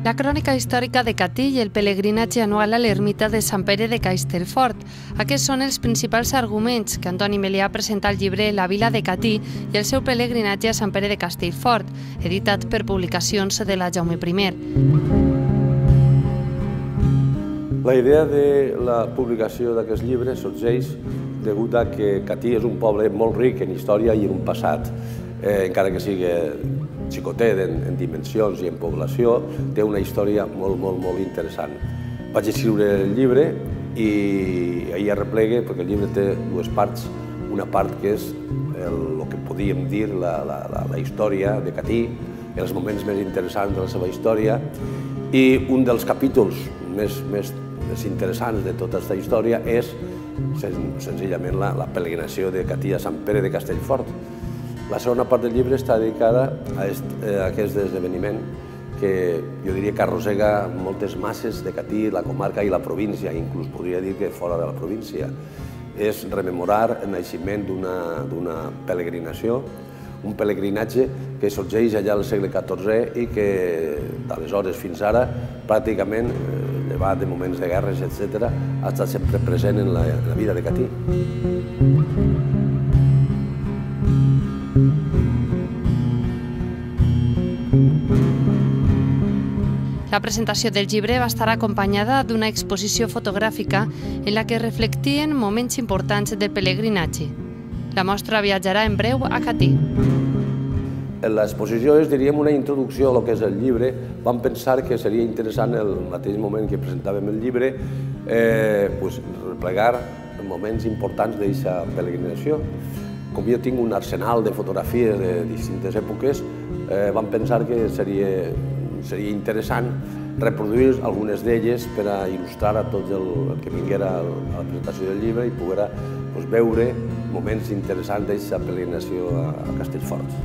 La crònica històrica de Catí i el pelegrinatge anual a l'ermita de Sant Pere de Castellfort. Aquests són els principals arguments que Antoni Melià presenta al llibre La vila de Catí i el seu pelegrinatge a Sant Pere de Castellfort, editat per Publicacions de la Jaume I. La idea de la publicació d'aquest llibre sorgeix degut a que Catí és un poble molt ric en història i en un passat. Encara que sigui xicotet en dimensions i en població, té una història molt interessant. Vaig escriure el llibre i ahir arreplegue perquè el llibre té dues parts. Una part que és el que podíem dir la història de Catí, els moments més interessants de la seva història, i un dels capítols més interessants de tota aquesta història és senzillament la peregrinació de Catí a Sant Pere de Castellfort. La segona part del llibre està dedicada a aquest esdeveniment que jo diria que arrossega moltes masses de Catí, la comarca i la província, inclús podria dir que fora de la província. És rememorar el naixement d'una peregrinació, un pelegrinatge que sorgeix allà al segle XIV i que d'aleshores fins ara pràcticament, llevat de moments de guerres, etc., ha estat sempre present en la vida de Catí. La presentació del llibre va estar acompanyada d'una exposició fotogràfica en la que reflectien moments importants del pelegrinatge. La mostra viatjarà en breu a Catí. L'exposició és, diríem, una introducció a lo que és el llibre. Vam pensar que seria interessant, el mateix moment que presentàvem el llibre, replegar moments importants d'aquesta peregrinació. Com jo tinc un arsenal de fotografies de distintes èpoques, vam pensar que seria interessant reproduir algunes d'elles per a il·lustrar a tots el que vinguera a la presentació del llibre i poder veure moments interessants d'aquesta peregrinació a Castellfort.